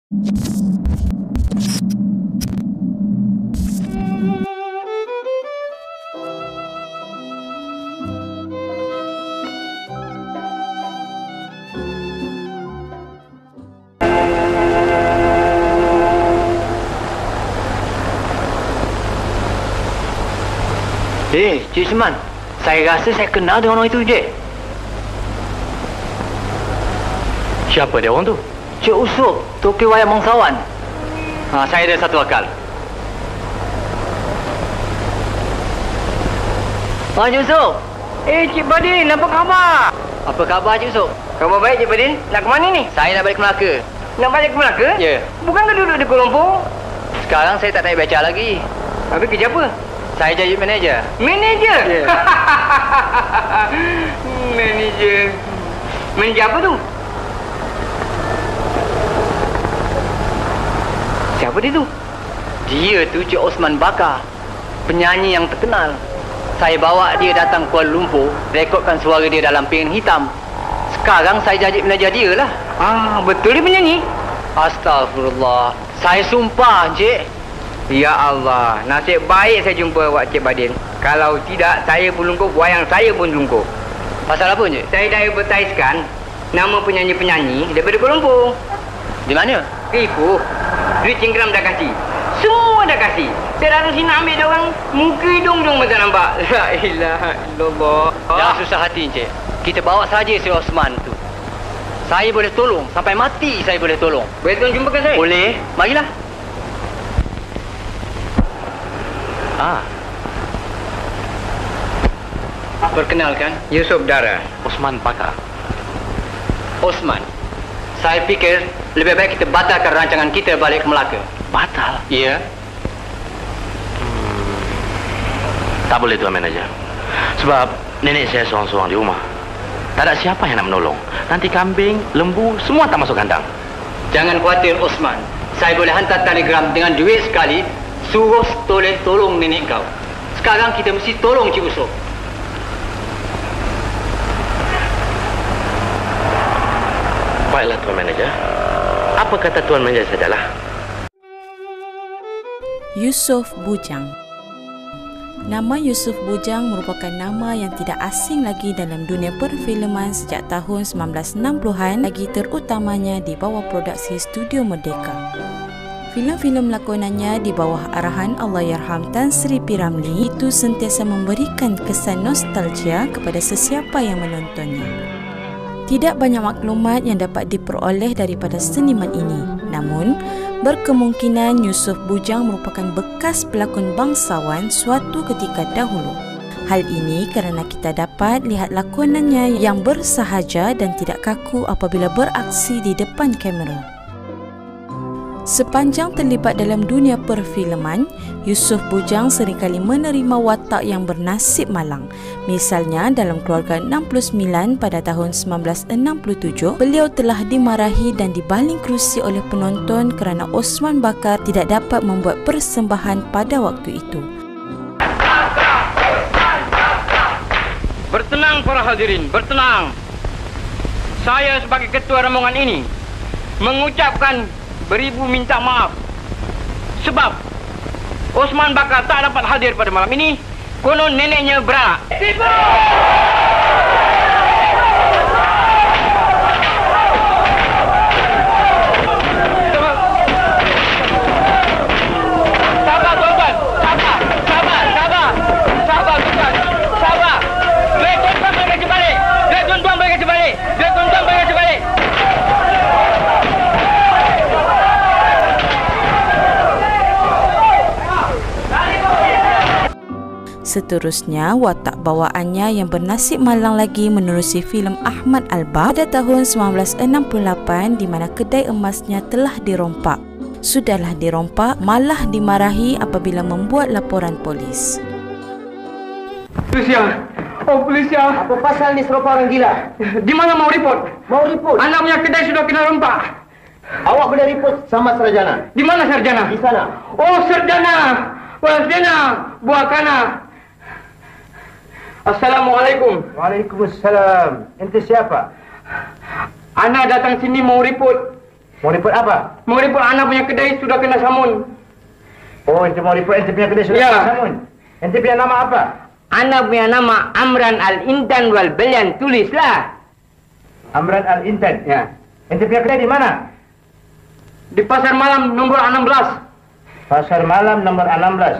Cik Usman, saya rasa saya kenal dengan orang itu, Cik. Siapa dia orang tu? Cik Usop, Toki Wayang Bangsawan. Saya ada satu akal. Cik Usop. Cik Badin, apa khabar? Apa khabar, Cik Usop? Khabar baik, Cik Badin. Nak ke mana ni? Saya nak balik ke Melaka. Nak balik ke Melaka? Ya. Bukankah duduk di Kuala Lumpur? Sekarang saya tak naik beca lagi. Habis kerja apa? Saya jadi manager. Manager? Ya. Manager. Manager apa tu? Siapa dia tu? Dia tu Cik Osman Bakar, penyanyi yang terkenal. Saya bawa dia datang Kuala Lumpur, rekodkan suara dia dalam piring hitam. Sekarang saya jadi manager dia lah. Betul dia penyanyi? Astagfirullah. Saya sumpah, Cik. Ya Allah, nasib baik saya jumpa awak, Cik Badin. Kalau tidak, saya pun lungkup, wayang saya pun lungkup. Pasal apa, Cik? Saya dah advertisekan nama penyanyi-penyanyi daripada Kuala Lumpur. Di mana? Ibu, duit cingkram dah kasih. Semua dah kasih. Saya datang sini nak ambil dia orang, muka hidung dong macam nampak. La ilaha illallah. Jangan susah hati, Cik. Kita bawa saja si Osman tu. Saya boleh tolong, sampai mati saya boleh tolong. Boleh tuan jumpakan saya? Boleh, marilah. Perkenalkan, Yusuf Dara. Osman Bakar. Osman. Saya fikir lebih baik kita batalkan rancangan kita balik ke Melaka. Batal? Ya. Tak boleh, Tuan Manager. Sebab nenek saya seorang-seorang di rumah. Tak ada siapa yang nak menolong. Nanti kambing, lembu, semua tak masuk kandang. Jangan khawatir, Osman. Saya boleh hantar telegram dengan duit sekali. Suruh tolong nenek kau. Sekarang kita mesti tolong Cik Usop. Baiklah, Tuan Manager. Apa kata Tuan Manager sajalah. Yusof Bujang. Nama Yusof Bujang merupakan nama yang tidak asing lagi dalam dunia perfilman sejak tahun 1960-an, lagi terutamanya di bawah produksi Studio Merdeka. Filem-filem lakonannya di bawah arahan Allahyarham Tan Sri P. Ramlee itu sentiasa memberikan kesan nostalgia kepada sesiapa yang menontonnya. Tidak banyak maklumat yang dapat diperoleh daripada seniman ini. Namun, berkemungkinan Yusof Bujang merupakan bekas pelakon bangsawan suatu ketika dahulu. Hal ini kerana kita dapat lihat lakonannya yang bersahaja dan tidak kaku apabila beraksi di depan kamera. Sepanjang terlibat dalam dunia perfilman, Yusof Bujang seringkali menerima watak yang bernasib malang. Misalnya dalam Keluarga 69 pada tahun 1967, beliau telah dimarahi dan dibaling kerusi oleh penonton kerana Osman Bakar tidak dapat membuat persembahan pada waktu itu. Bertenang para hadirin, bertenang. Saya sebagai ketua rombongan ini mengucapkan beribu minta maaf sebab Osman Bakar tak dapat hadir pada malam ini. Konon neneknya beranak. Sabar tuan-tuan, sabar tuan, sabar. Biar tuan-tuan berkata balik, biar tuan-tuan berkata balik, biar tuan-tuan berkata balik. Seterusnya, watak bawaannya yang bernasib malang lagi menerusi filem Ahmad Alba pada tahun 1968 di mana kedai emasnya telah dirompak. Sudahlah dirompak, malah dimarahi apabila membuat laporan polis. Polisia! Oh, polisia! Apa pasal ni serupa orang gila? Di mana mau report? Mau report? Anak punya kedai sudah kena rompak. Awak boleh report sama sarjana. Di mana sarjana? Di sana. Oh, sarjana! Wah, sarjana! Buah kana! Assalamualaikum. Waalaikumsalam. Ente siapa? Anak datang sini mau report. Mau report apa? Mau report anak punya kedai sudah kena samun. Oh, ente mau report ente punya kedai sudah Ya. kena samun. Ente punya nama apa? Anak punya nama Amran Al-Intan wal Belian. Tulislah. Amran Al-Intan. Ya. Ente punya kedai di mana? Di Pasar Malam nomor 16. Pasar Malam nomor 16.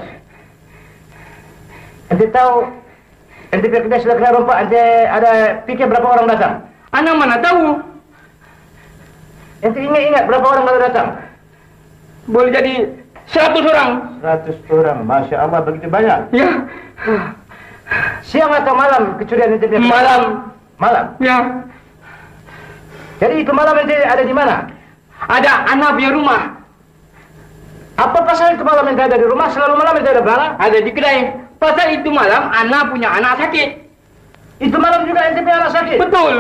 Ente tahu ente punya kedai sudah kena rompak, ente ada fikir berapa orang datang? Anak mana tahu. Ente ingat berapa orang baru datang? Boleh jadi 100 orang. 100 orang. Masya Allah, begitu banyak. Ya. Siang atau malam kecurian ente punya kedai? Malam. Malam. Ya. Jadi itu malam ente ada di mana? Ada anak punya rumah. Apa pasal itu malam ente ada di rumah? Selalu malam ente ada berapa? Ada di kedai. Pasal itu malam anak punya anak sakit. Itu malam juga ente punya anak sakit? Betul.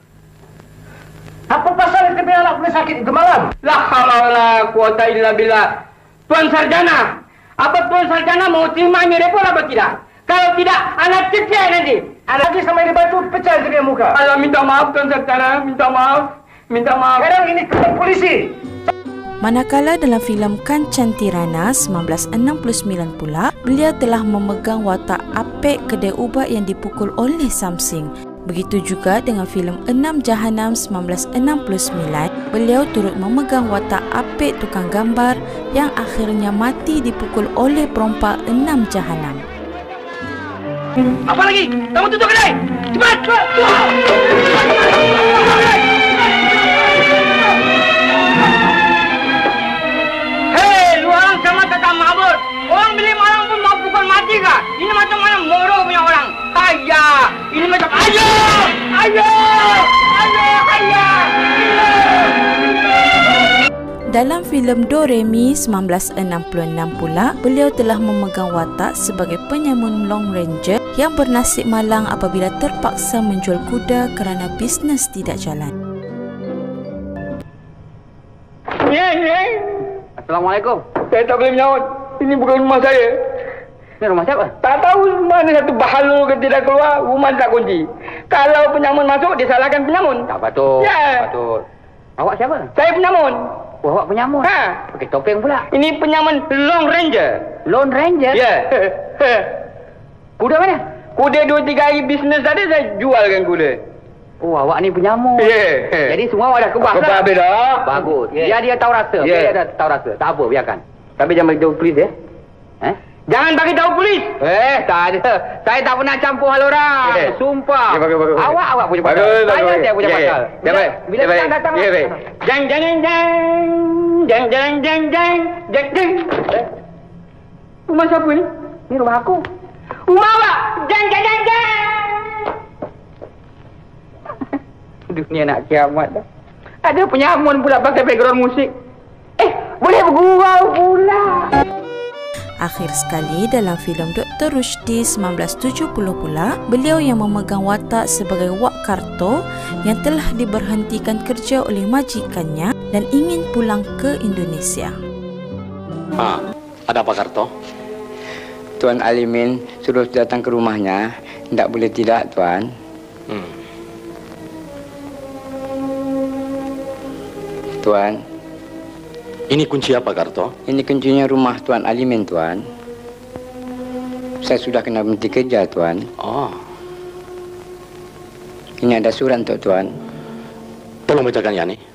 Apa pasal ente punya anak punya sakit itu malam? La haula wala quwata illa billah. Tuan Sarjana, apa Tuan Sarjana mau terima ini report apa tidak? Kalau tidak, anak cecek nanti. Anak lagi sama ini batu pecah ente punya muka. Allah minta maaf Tuan Sarjana, minta maaf. Minta maaf. Sekarang ini ke polisi. Manakala dalam filem Kancan Tirana 1969 pula, beliau telah memegang watak apek kedai ubat yang dipukul oleh Samsing. Begitu juga dengan filem Enam Jahanam 1969, beliau turut memegang watak apek tukang gambar yang akhirnya mati dipukul oleh perompak Enam Jahanam. Apa lagi? Kamu tutup kedai. Cepat. Hei, lu orang sama kakak mabur. Orang beli malam pun mau pukul mati kah? Ini macam mana moro punya orang. Haya, ini macam ayo. Dalam filem Do Re Mi 1966 pula, beliau telah memegang watak sebagai penyamun Long Ranger yang bernasib malang apabila terpaksa menjual kuda kerana bisnes tidak jalan. Assalamualaikum. Saya tak boleh menyahut. Ini bukan rumah saya. Ini rumah siapa? Tak tahu mana satu bahalu ke tidak keluar, rumah tak kunci. Kalau penyamun masuk, disalahkan penyamun. Tak betul. Ya. Betul. Awak siapa? Saya penyamun. Oh, awak penyamun? Ha. Pakai topeng pula. Ini penyamun Long Ranger. Lone Ranger? Ya. Kuda mana? Kuda 2-3 hari bisnes tadi saya jualkan kuda. Oh, awak ni penyamun. Ya. Jadi semua awak dah kebas lah. Kebas dah. Bagus. Dia tahu rasa. Dia dah tahu rasa. Tak apa, biarkan. Tapi jangan bagi tahu polis ya. Jangan bagi tahu polis. Tak ada. Saya tak pernah campur hal orang. Sumpah. Bagus. Awak punya pasal. Saya punya pasal. Bila kita datang. Jang. Rumah siapa ni? Ni rumah aku. Rumah awak. Jang. Dunia nak kiamat dah. Ada penyamun pula pakai background musik. Boleh bergurau pula. Akhir sekali dalam filem Dr. Rushdie 1970 pula, beliau yang memegang watak sebagai Wak Karto yang telah diberhentikan kerja oleh majikannya dan ingin pulang ke Indonesia. Ada apa Karto? Tuan Alimin suruh datang ke rumahnya. Tak boleh tidak, Tuan. Tuan. Ini kunci apa Karto? Ini kuncinya rumah Tuan Alimin, Tuan. Saya sudah kena berhenti kerja, Tuan. Oh. Ini ada surat untuk Tuan. Tolong bacakan ya ni.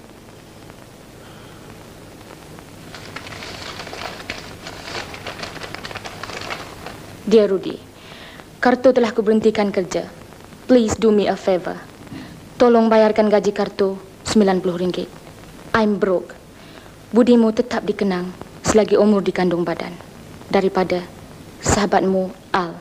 Dear Rudy, Karto telah kuberhentikan kerja. Please do me a favor. Tolong bayarkan gaji Karto RM90. I'm broke. Budimu tetap dikenang selagi umur dikandung badan. Daripada sahabatmu, Al.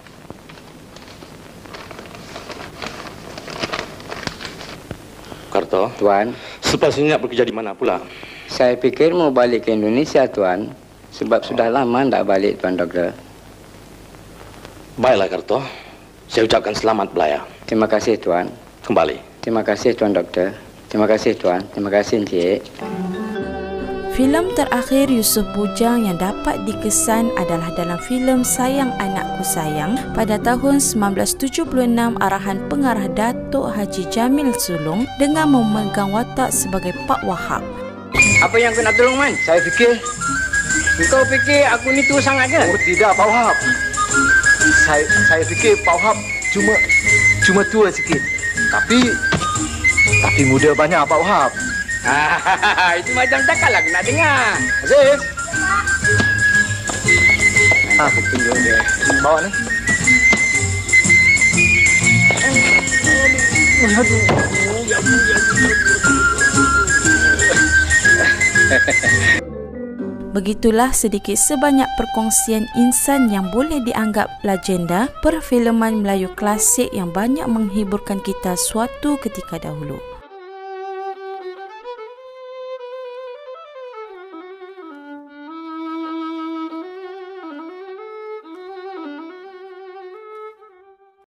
Karto, Tuan, selepas ini nak bekerja di mana pula? saya pikir mau balik ke Indonesia, Tuan. Sebab sudah lama tak balik, Tuan Doktor. Baiklah Karto, saya ucapkan selamat belayar. Terima kasih, Tuan. Kembali. Terima kasih, Tuan Doktor. Terima kasih, Tuan. Terima kasih, Encik. Filem terakhir Yusof Bujang yang dapat dikesan adalah dalam filem Sayang Anakku Sayang pada tahun 1976 arahan pengarah Datuk Haji Jamil Sulong dengan memegang watak sebagai Pak Wahab. Apa yang aku nak tolong, Man? Saya fikir... Kau fikir aku ni tua sangat ke? Oh tidak, Pak Wahab. Saya fikir Pak Wahab cuma tua sikit. Tapi muda banyak Pak Wahab. Itu macam cakap lah aku nak dengar. Aziz. Aku tunjuk dia. Bawa ni. Begitulah sedikit sebanyak perkongsian insan yang boleh dianggap legenda perfilman Melayu klasik yang banyak menghiburkan kita suatu ketika dahulu.